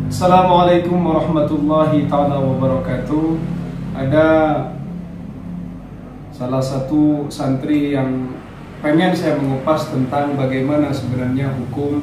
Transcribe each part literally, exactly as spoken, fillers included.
Assalamualaikum warahmatullahi ta'ala wabarakatuh. Ada salah satu santri yang pengen saya mengupas tentang bagaimana sebenarnya hukum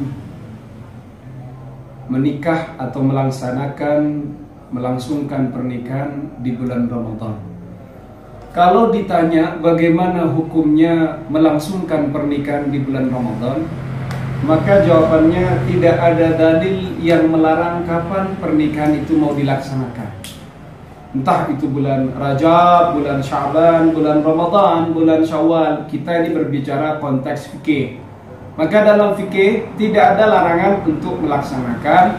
menikah atau melaksanakan melangsungkan pernikahan di bulan Ramadan. Kalau ditanya bagaimana hukumnya melangsungkan pernikahan di bulan Ramadan, maka jawabannya tidak ada dalil yang melarang kapan pernikahan itu mau dilaksanakan. Entah itu bulan Rajab, bulan Sya'ban, bulan Ramadan, bulan Syawal. Kita ini berbicara konteks fikih. Maka dalam fikih tidak ada larangan untuk melaksanakan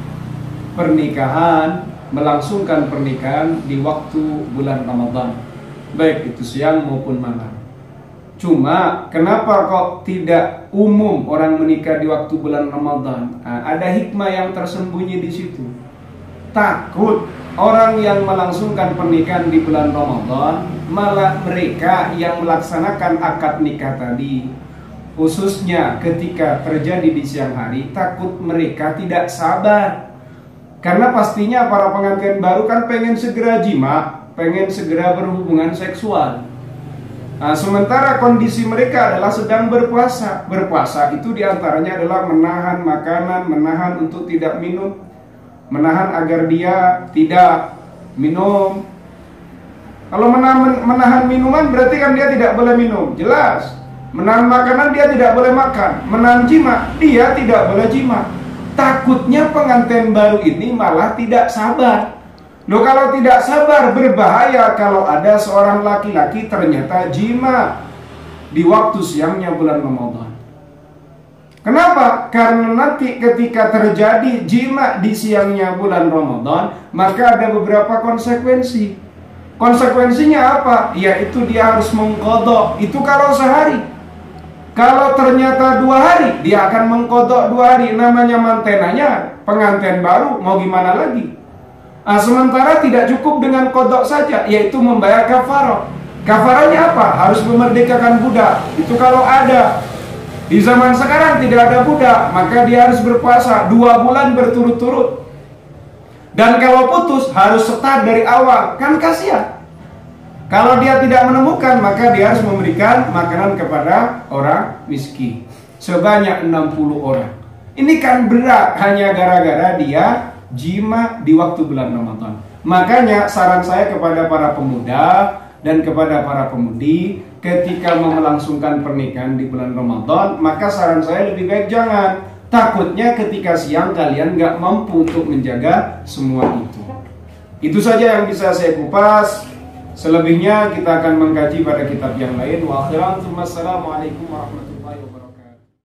pernikahan, melangsungkan pernikahan di waktu bulan Ramadan, baik itu siang maupun malam. Cuma kenapa kok tidak umum orang menikah di waktu bulan Ramadan? Nah, ada hikmah yang tersembunyi di situ. Takut orang yang melangsungkan pernikahan di bulan Ramadan, malah mereka yang melaksanakan akad nikah tadi, khususnya ketika terjadi di siang hari, takut mereka tidak sabar. Karena pastinya para pengantin baru kan pengen segera jima, pengen segera berhubungan seksual. Nah, sementara kondisi mereka adalah sedang berpuasa. Berpuasa itu diantaranya adalah menahan makanan, menahan untuk tidak minum, menahan agar dia tidak minum. Kalau menahan, menahan minuman berarti kan dia tidak boleh minum, jelas. Menahan makanan dia tidak boleh makan. Menahan jima dia tidak boleh jima. Takutnya pengantin baru ini malah tidak sabar. Loh, kalau tidak sabar berbahaya kalau ada seorang laki-laki ternyata jima di waktu siangnya bulan Ramadan. Kenapa? Karena nanti ketika terjadi jima di siangnya bulan Ramadan, maka ada beberapa konsekuensi. Konsekuensinya apa? Yaitu dia harus mengqadha. Itu kalau sehari. Kalau ternyata dua hari, dia akan mengqadha dua hari. Namanya mantenanya pengantin baru, mau gimana lagi? Nah, sementara tidak cukup dengan kodok saja, yaitu membayar kafarah. Kafarahnya apa? Harus memerdekakan budak. Itu kalau ada. Di zaman sekarang tidak ada budak, maka dia harus berpuasa dua bulan berturut-turut. Dan kalau putus harus start dari awal. Kan kasihan. Kalau dia tidak menemukan, maka dia harus memberikan makanan kepada orang miskin sebanyak enam puluh orang. Ini kan berat hanya gara-gara dia jima di waktu bulan Ramadan. Makanya saran saya kepada para pemuda dan kepada para pemudi, ketika mau melangsungkan pernikahan di bulan Ramadan, maka saran saya lebih baik jangan. Takutnya ketika siang kalian nggak mampu untuk menjaga semua itu. Itu saja yang bisa saya kupas. Selebihnya kita akan mengkaji pada kitab yang lain. Wa akhiran, assalamualaikum warahmatullahi wabarakatuh.